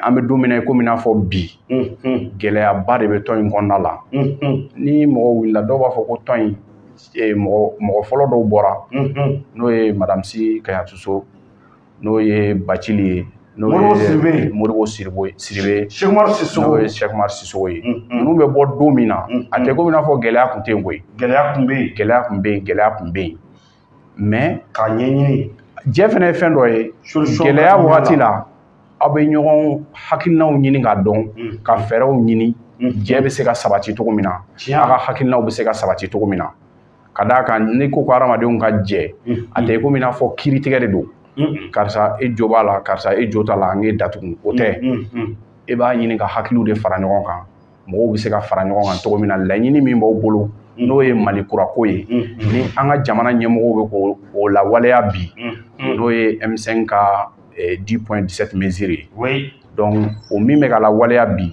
an bɛ don min na komi n'a fɔ bi gɛlɛyaba de bɛ tɔn in kɔnɔna la ni mɔgɔ wulila dɔw b'a fɔ ko tɔn in mɔgɔ fɔlɔ dɔw bɔra n'o ye madame Si Kayatuso n'o ye Bacili ye n'o ye Modibo Siribe n'o ye Cheikh Umar Sissoco ye ninnu bɛ bɔ don min na a tɛ komi n'a fɔ gɛlɛya tun tɛ yen koyi gɛlɛya tun bɛ yen mais k'a ɲɛɲini jɛ fana ye fɛn dɔ ye gɛlɛya wagati la aw bɛ ɲɔgɔn hakilinaw ɲini k'a dɔn ka fɛɛrɛw ɲini jɛ bɛ se ka sabati cogo min na a ka hakilinaw bɛ se ka sabati cogo min na ka d'a kan ni ko hadamadenw ka jɛ a tɛ komi n'a fɔ kiiritigɛ de don karisa e jo b'a la karisa e jo t'a la an k'e datugu o tɛ e b'a ɲini ka hakiliw de fara ɲɔgɔn kan mɔgɔw bɛ se ka fara ɲɔgɔn kan cogo min na laɲini min b'aw bolo n'o ye Mali kurako ye ni an ka jamana ɲɛmɔgɔw bɛ k'o lawaleya bi n'o ye M5 ka 10.17 mesures ye donc o min bɛ ka lawaleya bi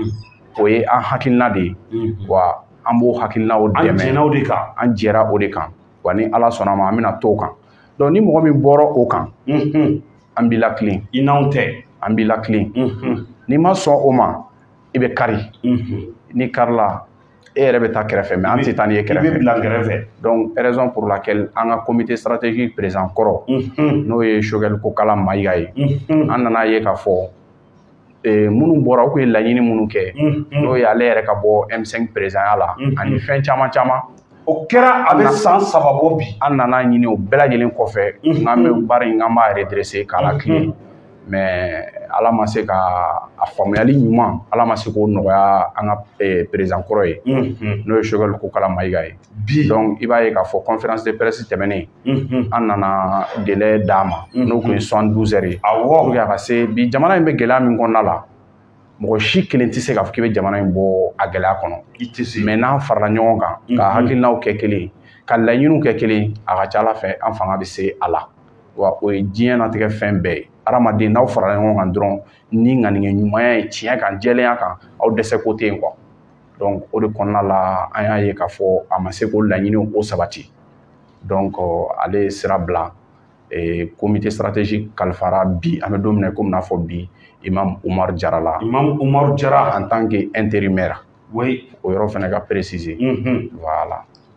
o ye an hakilina de ye wa an b'o hakilinaw dɛmɛ an jɛra o de kan wa ni Ala sɔnna ma an bɛna t'o kan donc ni mɔgɔ min bɔra o kan an b'i lakilen i n'anw tɛ an b'i lakilen n'i ma sɔn o ma i bɛ kari ni karila e yɛrɛ bɛ taa kɛrɛfɛ mais an tɛ taa n'i ye kɛrɛfɛ i bɛ bila kɛrɛfɛ donc raison pour laquelle an ka comité stratégique président kɔrɔ n'o ye Choguel Kokala Mayiga ye an nana ye k'a fɔ minnu bɔra u kun ye laɲini minnu kɛ n'o ye ale yɛrɛ ka bɔ M5 présidentya la ani fɛn caman caman o kɛra a bɛ san 3 bɔ bi an nana ɲini o bɛɛ lajɛlen kɔfɛ n'an bɛ baara in an b'a redresser k'a lakilen mais Ala ma se ka a faamuyali ɲuman Ala ma se k'o nɔgɔya an ka président kɔrɔ ye n'o ye Choguel Kokala Mayiga ye donc i b'a ye k'a fɔ conférence de presse tɛmɛnen an nana délai d'a ma n'o kun ye 72 heures ye pour que a ka se bi jamana in bɛ gɛlɛya min kɔnɔna la mɔgɔ si kelen tɛ se k'a fɔ k'i bɛ jamana in bɔ a gɛlɛya kɔnɔ mais n'an farala ɲɔgɔn kan ka hakilinaw kɛ kelen ka laɲiniw kɛ kelen a ka ca Ala fɛ an fanga bɛ se a la wa o ye diɲɛlatigɛ fɛn bɛɛ ye hadamaden n'aw farala ɲɔgɔn kan dɔrɔn ni ŋaniya ɲumanya ye tiɲɛ kan jɛlenya kan aw dɛsɛ ko tɛ yen quoi donc o de kɔnɔna la an y'a ye k'a fɔ a ma se k'o laɲiniw o sabati donc ale ye sira bila comité stratégique kalifara bi an bɛ don min na komi n'a fɔ bi Imam Umaru Jara la en tant que intérimaire o yɔrɔ fana ka préciser voilà